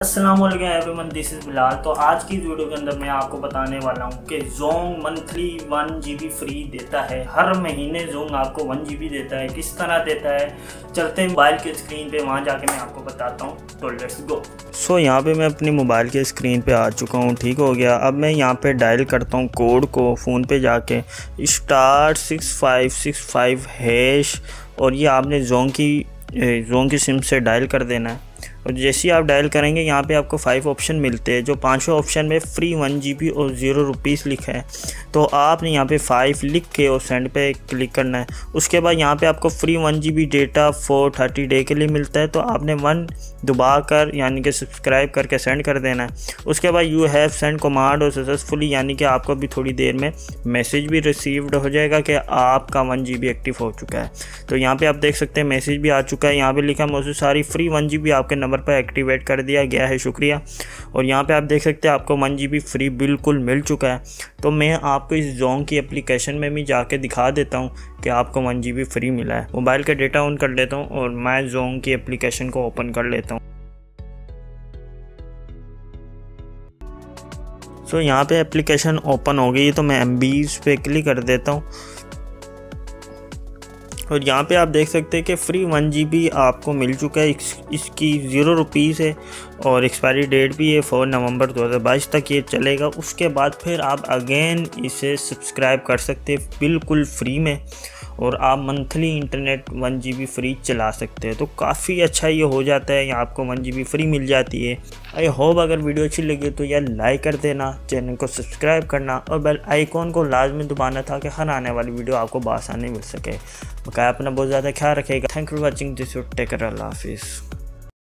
अस्सलाम वालेकुम everyone, this is Bilal. तो आज की वीडियो के अंदर मैं आपको बताने वाला हूँ कि जोंग मंथली 1 GB फ्री देता है। हर महीने जोंग आपको 1 GB देता है। किस तरह देता है, चलते हैं मोबाइल के स्क्रीन पे, वहाँ जाके मैं आपको बताता हूँ। तो लेट्स गो। सो यहाँ पे मैं अपनी मोबाइल के स्क्रीन पे आ चुका हूँ। ठीक हो गया। अब मैं यहाँ पे डायल करता हूँ कोड को फ़ोन पे जाके *6565# और ये आपने जोंग की सिम से डायल कर देना है। और जैसे ही आप डायल करेंगे यहाँ पे आपको 5 ऑप्शन मिलते हैं। जो 5वें ऑप्शन में फ्री 1 GB और 0 रुपीज़ लिखा है, तो आपने यहाँ पे 5 लिख के और सेंड पे क्लिक करना है। उसके बाद यहाँ पे आपको free 1 GB data for 30 day के लिए मिलता है, तो आपने 1 दबा कर यानी कि सब्सक्राइब करके सेंड कर देना है। उसके बाद यू हैव सेंड कमांड और सक्सेसफुली, यानी कि आपको भी थोड़ी देर में मैसेज भी रिसीव्ड हो जाएगा कि आपका 1 GB एक्टिव हो चुका है। तो यहाँ पे आप देख सकते हैं मैसेज भी आ चुका है। यहाँ पे लिखा मौजूद सारी फ्री 1 GB आपके नंबर पर एक्टिवेट कर दिया गया है, शुक्रिया। और यहाँ पे आप देख सकते हैं आपको 1 GB फ्री बिल्कुल मिल चुका है। तो मैं आपको इस जोंग की एप्लीकेशन में भी जाके दिखा देता हूँ कि आपको 1 GB फ्री मिला है। मोबाइल का डेटा ऑन कर लेता हूँ और मैं जोंग की एप्लीकेशन को ओपन कर लेता हूँ। सो यहाँ पे एप्लीकेशन ओपन हो गई, तो मैं MBs पे क्लिक कर देता हूँ। और यहाँ पे आप देख सकते हैं कि फ्री 1 GB आपको मिल चुका है। इसकी 0 रुपीज़ है और एक्सपायरी डेट भी है 4 नवंबर 2022 तक ये चलेगा। उसके बाद फिर आप अगेन इसे सब्सक्राइब कर सकते हैं बिल्कुल फ्री में, और आप मंथली इंटरनेट 1 GB फ्री चला सकते हैं। तो काफ़ी अच्छा ये हो जाता है, यहाँ आपको 1 GB फ्री मिल जाती है। आई होप अगर वीडियो अच्छी लगी तो यार लाइक कर देना, चैनल को सब्सक्राइब करना और बेल आइकॉन को लाजमी दबाना था कि हर आने वाली वीडियो आपको बआसानी मिल सके। बकाया अपना बहुत ज़्यादा ख्याल रखेगा। Thank you for watching this video. Take care, अल्लाह हाफिज़।